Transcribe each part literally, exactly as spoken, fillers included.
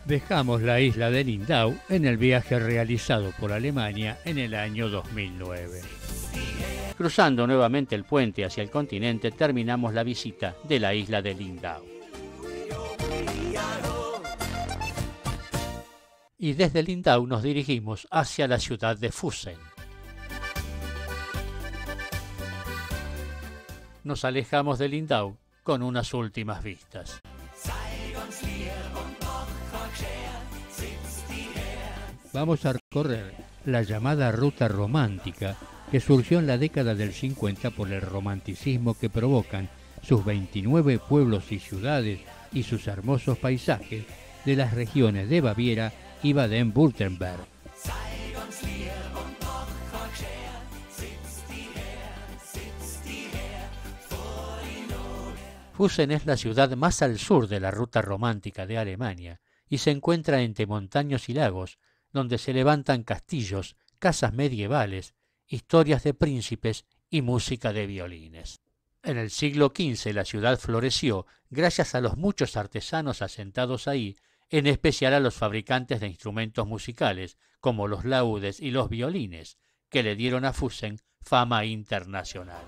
Dejamos la isla de Lindau en el viaje realizado por Alemania en el año dos mil nueve. Cruzando nuevamente el puente hacia el continente, terminamos la visita de la isla de Lindau. Y desde Lindau nos dirigimos hacia la ciudad de Füssen. Nos alejamos de Lindau con unas últimas vistas. Vamos a recorrer la llamada ruta romántica que surgió en la década del cincuenta por el romanticismo que provocan sus veintinueve pueblos y ciudades y sus hermosos paisajes de las regiones de Baviera y Baden-Württemberg. Füssen es la ciudad más al sur de la ruta romántica de Alemania y se encuentra entre montañas y lagos, donde se levantan castillos, casas medievales, historias de príncipes y música de violines. En el siglo quince la ciudad floreció gracias a los muchos artesanos asentados ahí, en especial a los fabricantes de instrumentos musicales, como los laúdes y los violines, que le dieron a Füssen fama internacional.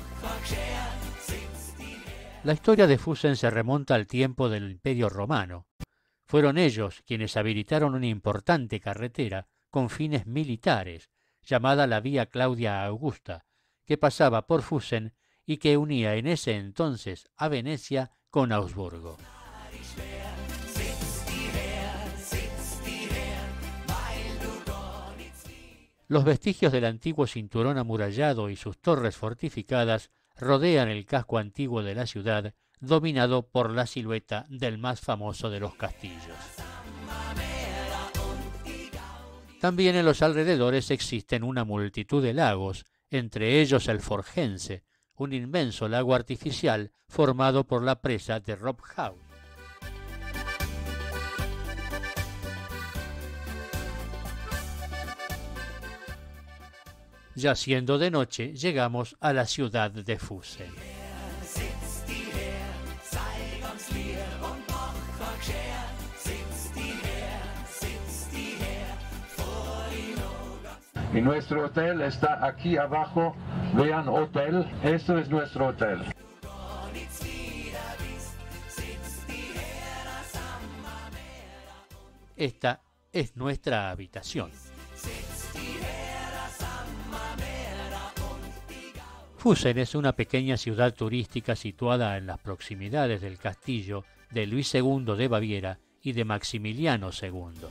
La historia de Füssen se remonta al tiempo del Imperio Romano. Fueron ellos quienes habilitaron una importante carretera con fines militares, llamada la Vía Claudia Augusta, que pasaba por Füssen y que unía en ese entonces a Venecia con Augsburgo. Los vestigios del antiguo cinturón amurallado y sus torres fortificadas rodean el casco antiguo de la ciudad, dominado por la silueta del más famoso de los castillos. También en los alrededores existen una multitud de lagos, entre ellos el Forgense, un inmenso lago artificial formado por la presa de Robhaus. Ya siendo de noche, llegamos a la ciudad de Füssen. Y nuestro hotel está aquí abajo. Vean hotel, esto es nuestro hotel. Esta es nuestra habitación. Füssen es una pequeña ciudad turística situada en las proximidades del castillo de Luis segundo de Baviera y de Maximiliano segundo.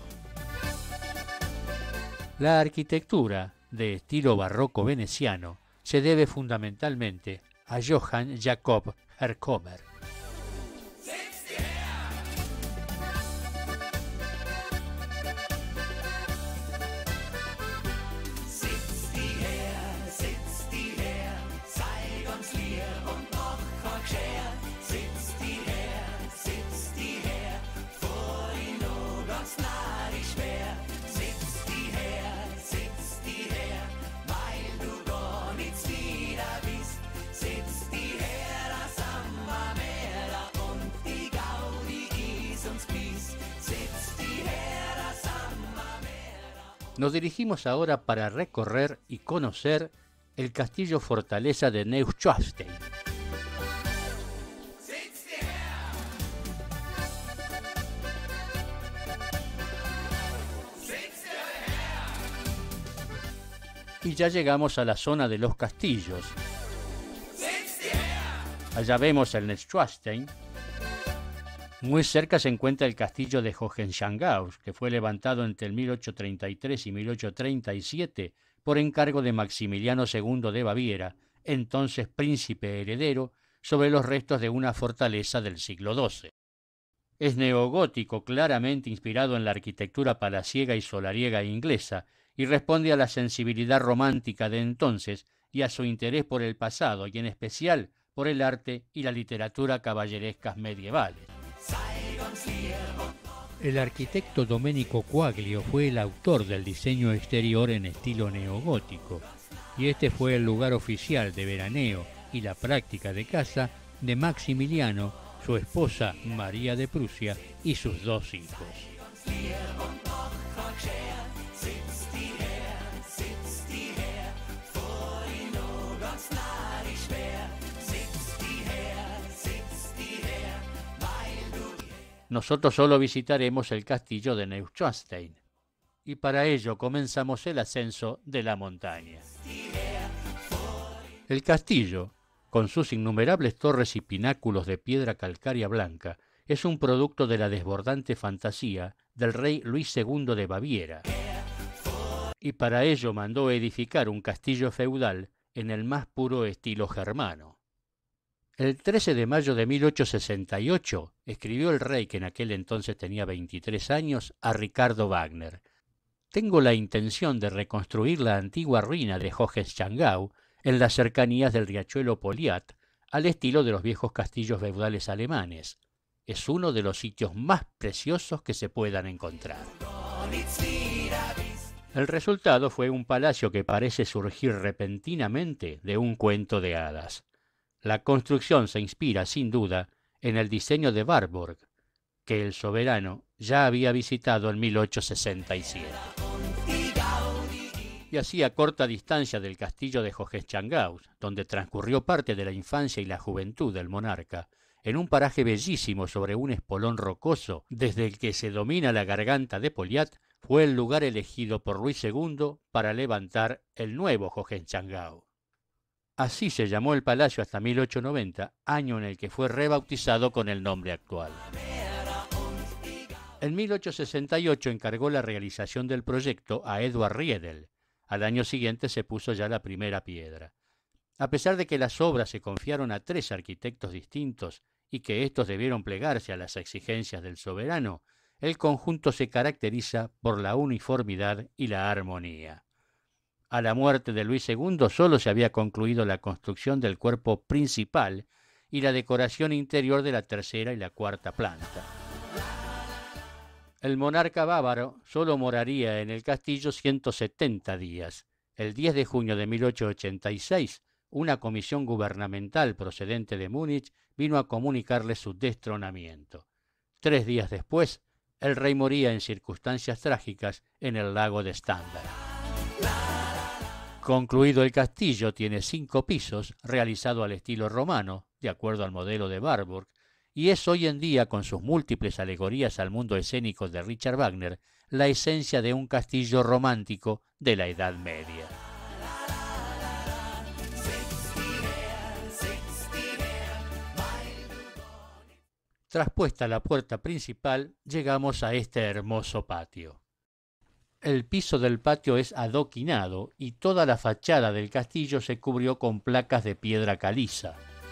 La arquitectura, de estilo barroco veneciano, se debe fundamentalmente a Johann Jakob Herkomer. Nos dirigimos ahora para recorrer y conocer el castillo fortaleza de Neuschwanstein. Y ya llegamos a la zona de los castillos. Allá vemos el Neuschwanstein. Muy cerca se encuentra el castillo de Hohenschwanghaus, que fue levantado entre el mil ochocientos treinta y tres y mil ochocientos treinta y siete por encargo de Maximiliano segundo de Baviera, entonces príncipe heredero, sobre los restos de una fortaleza del siglo doce. Es neogótico, claramente inspirado en la arquitectura palaciega y solariega inglesa, y responde a la sensibilidad romántica de entonces y a su interés por el pasado, y en especial por el arte y la literatura caballerescas medievales. El arquitecto Domenico Quaglio fue el autor del diseño exterior en estilo neogótico, y este fue el lugar oficial de veraneo y la práctica de caza de Maximiliano, su esposa María de Prusia y sus dos hijos. Nosotros solo visitaremos el castillo de Neuschwanstein, y para ello comenzamos el ascenso de la montaña. El castillo, con sus innumerables torres y pináculos de piedra calcárea blanca, es un producto de la desbordante fantasía del rey Luis segundo de Baviera, y para ello mandó edificar un castillo feudal en el más puro estilo germano. El trece de mayo de mil ochocientos sesenta y ocho escribió el rey, que en aquel entonces tenía veintitrés años, a Ricardo Wagner: «Tengo la intención de reconstruir la antigua ruina de Hohenschwangau en las cercanías del riachuelo Poliat, al estilo de los viejos castillos feudales alemanes. Es uno de los sitios más preciosos que se puedan encontrar». El resultado fue un palacio que parece surgir repentinamente de un cuento de hadas. La construcción se inspira, sin duda, en el diseño de Warburg, que el soberano ya había visitado en mil ochocientos sesenta y siete. Y así, a corta distancia del castillo de Hohenschwangau, donde transcurrió parte de la infancia y la juventud del monarca, en un paraje bellísimo sobre un espolón rocoso desde el que se domina la garganta de Poliat, fue el lugar elegido por Luis segundo para levantar el nuevo Hohenschwangau. Así se llamó el palacio hasta mil ochocientos noventa, año en el que fue rebautizado con el nombre actual. En mil ochocientos sesenta y ocho encargó la realización del proyecto a Edward Riedel. Al año siguiente se puso ya la primera piedra. A pesar de que las obras se confiaron a tres arquitectos distintos y que estos debieron plegarse a las exigencias del soberano, el conjunto se caracteriza por la uniformidad y la armonía. A la muerte de Luis segundo solo se había concluido la construcción del cuerpo principal y la decoración interior de la tercera y la cuarta planta. El monarca bávaro solo moraría en el castillo ciento setenta días. El diez de junio de mil ochocientos ochenta y seis, una comisión gubernamental procedente de Múnich vino a comunicarle su destronamiento. Tres días después, el rey moría en circunstancias trágicas en el lago de Stendal. Concluido el castillo, tiene cinco pisos, realizado al estilo romano, de acuerdo al modelo de Warburg, y es hoy en día, con sus múltiples alegorías al mundo escénico de Richard Wagner, la esencia de un castillo romántico de la Edad Media. Traspuesta la puerta principal, llegamos a este hermoso patio. El piso del patio es adoquinado y toda la fachada del castillo se cubrió con placas de piedra caliza.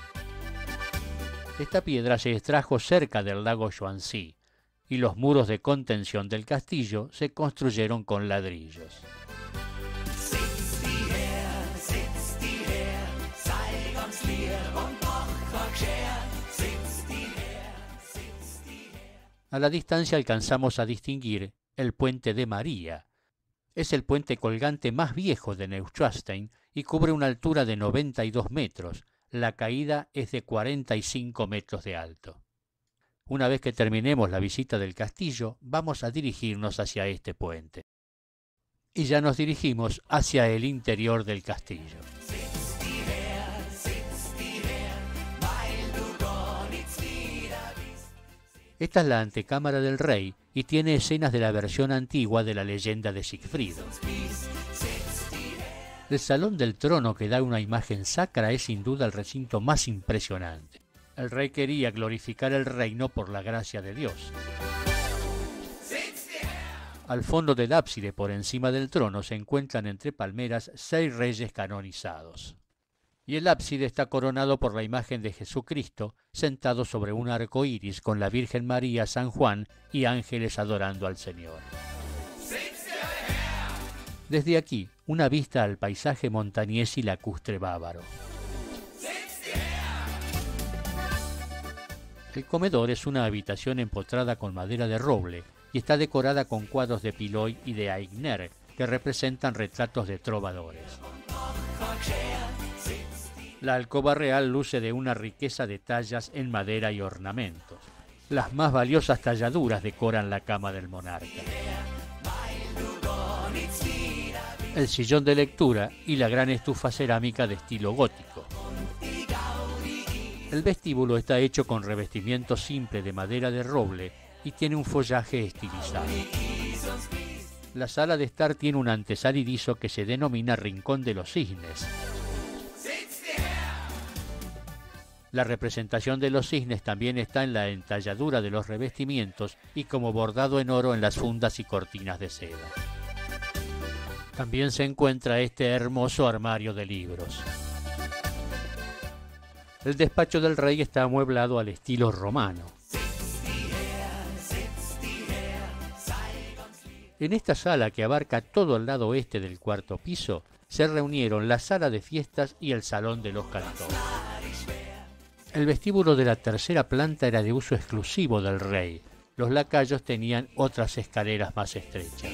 Esta piedra se extrajo cerca del lago Schwanzee y los muros de contención del castillo se construyeron con ladrillos. A la distancia alcanzamos a distinguir el puente de María. Es el puente colgante más viejo de Neuschwanstein y cubre una altura de noventa y dos metros. La caída es de cuarenta y cinco metros de alto. Una vez que terminemos la visita del castillo, vamos a dirigirnos hacia este puente. Y ya nos dirigimos hacia el interior del castillo. Esta es la antecámara del rey y tiene escenas de la versión antigua de la leyenda de Siegfried. El salón del trono, que da una imagen sacra, es sin duda el recinto más impresionante. El rey quería glorificar el reino por la gracia de Dios. Al fondo del ábside, por encima del trono, se encuentran entre palmeras seis reyes canonizados. Y el ábside está coronado por la imagen de Jesucristo sentado sobre un arco iris con la Virgen María, San Juan y ángeles adorando al Señor. Desde aquí, una vista al paisaje montañés y lacustre bávaro. El comedor es una habitación empotrada con madera de roble y está decorada con cuadros de Piloy y de Aigner que representan retratos de trovadores. La alcoba real luce de una riqueza de tallas en madera y ornamentos. Las más valiosas talladuras decoran la cama del monarca. El sillón de lectura y la gran estufa cerámica de estilo gótico. El vestíbulo está hecho con revestimiento simple de madera de roble y tiene un follaje estilizado. La sala de estar tiene un antesalirizo que se denomina Rincón de los Cisnes. La representación de los cisnes también está en la entalladura de los revestimientos y como bordado en oro en las fundas y cortinas de seda. También se encuentra este hermoso armario de libros. El despacho del rey está amueblado al estilo romano. En esta sala, que abarca todo el lado oeste del cuarto piso, se reunieron la sala de fiestas y el salón de los cantores. El vestíbulo de la tercera planta era de uso exclusivo del rey. Los lacayos tenían otras escaleras más estrechas.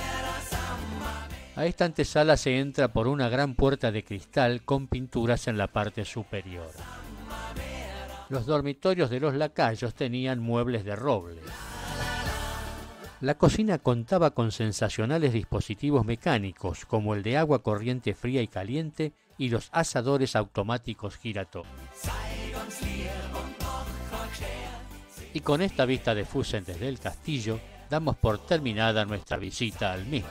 A esta antesala se entra por una gran puerta de cristal con pinturas en la parte superior. Los dormitorios de los lacayos tenían muebles de roble. La cocina contaba con sensacionales dispositivos mecánicos, como el de agua corriente fría y caliente y los asadores automáticos giratorios. Y con esta vista de Fusen desde el castillo, damos por terminada nuestra visita al mismo.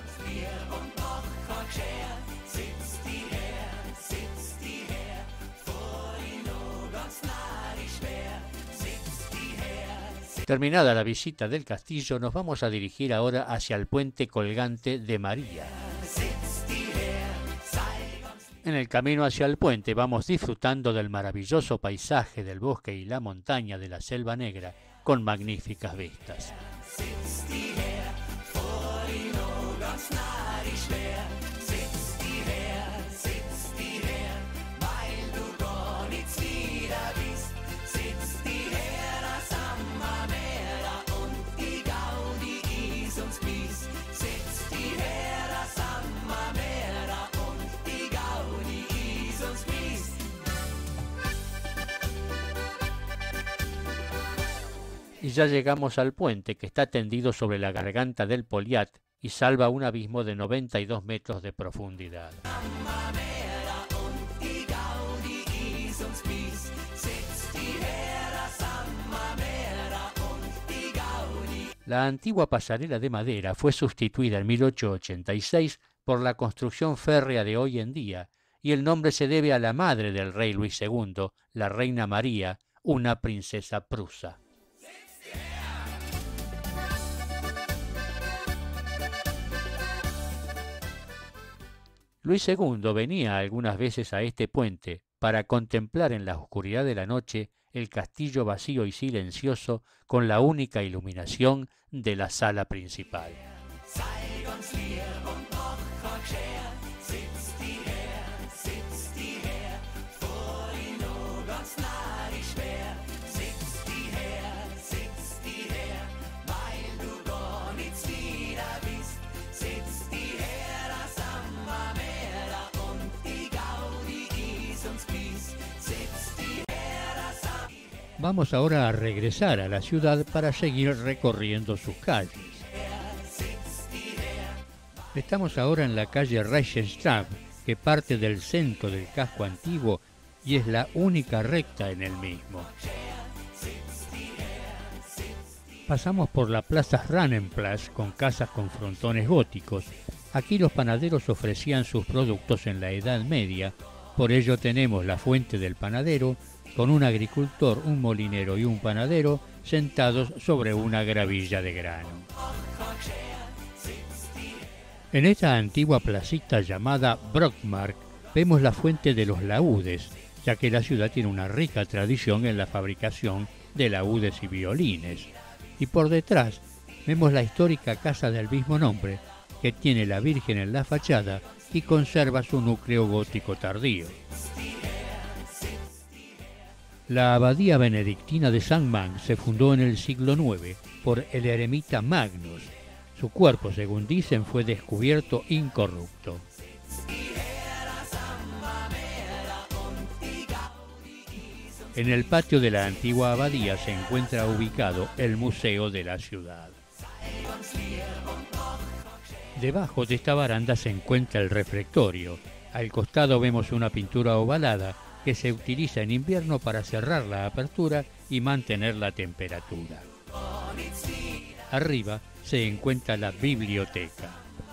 Terminada la visita del castillo, nos vamos a dirigir ahora hacia el puente colgante de María. En el camino hacia el puente vamos disfrutando del maravilloso paisaje del bosque y la montaña de la Selva Negra con magníficas vistas. Y ya llegamos al puente, que está tendido sobre la garganta del Poliat y salva un abismo de noventa y dos metros de profundidad. La antigua pasarela de madera fue sustituida en mil ochocientos ochenta y seis por la construcción férrea de hoy en día, y el nombre se debe a la madre del rey Luis segundo, la reina María, una princesa prusa. Luis segundo venía algunas veces a este puente para contemplar en la oscuridad de la noche el castillo vacío y silencioso con la única iluminación de la sala principal. Vamos ahora a regresar a la ciudad para seguir recorriendo sus calles. Estamos ahora en la calle Reichsstraße, que parte del centro del casco antiguo y es la única recta en el mismo. Pasamos por la plaza Rannenplatz con casas con frontones góticos. Aquí los panaderos ofrecían sus productos en la Edad Media, por ello tenemos la fuente del panadero, con un agricultor, un molinero y un panadero sentados sobre una gravilla de grano. En esta antigua placita llamada Brockmark vemos la fuente de los laúdes, ya que la ciudad tiene una rica tradición en la fabricación de laúdes y violines. Y por detrás vemos la histórica casa del mismo nombre, que tiene la Virgen en la fachada y conserva su núcleo gótico tardío. La abadía benedictina de San Mang se fundó en el siglo nueve por el eremita Magnus. Su cuerpo, según dicen, fue descubierto incorrupto. En el patio de la antigua abadía se encuentra ubicado el Museo de la Ciudad. Debajo de esta baranda se encuentra el refectorio. Al costado vemos una pintura ovalada que se utiliza en invierno para cerrar la apertura y mantener la temperatura. Arriba se encuentra la biblioteca.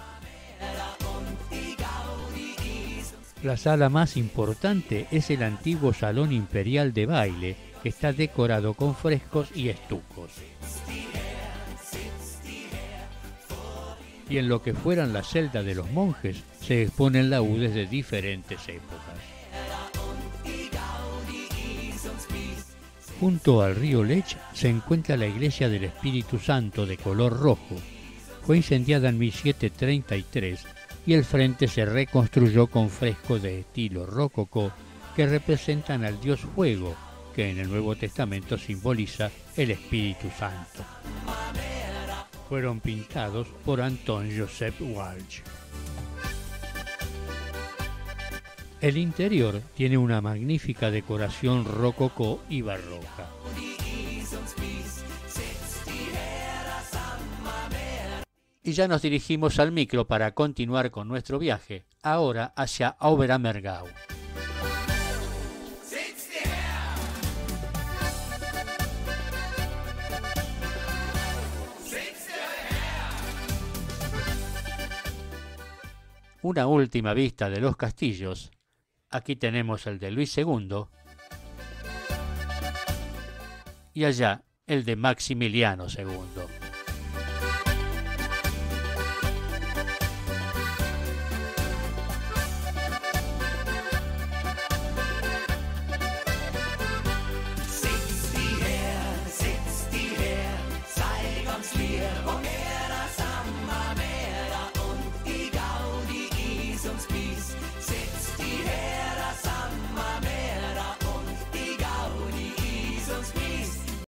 La sala más importante es el antiguo Salón Imperial de Baile, que está decorado con frescos y estucos. Y en lo que fueran las celdas de los monjes, se exponen laúdes de diferentes épocas. Junto al río Lech se encuentra la iglesia del Espíritu Santo de color rojo. Fue incendiada en mil setecientos treinta y tres y el frente se reconstruyó con frescos de estilo rococó que representan al dios fuego, que en el Nuevo Testamento simboliza el Espíritu Santo. Fueron pintados por Anton Joseph Walch. El interior tiene una magnífica decoración rococó y barroca. Y ya nos dirigimos al micro para continuar con nuestro viaje, ahora hacia Oberammergau. Una última vista de los castillos. Aquí tenemos el de Luis segundo y allá el de Maximiliano segundo. Peace.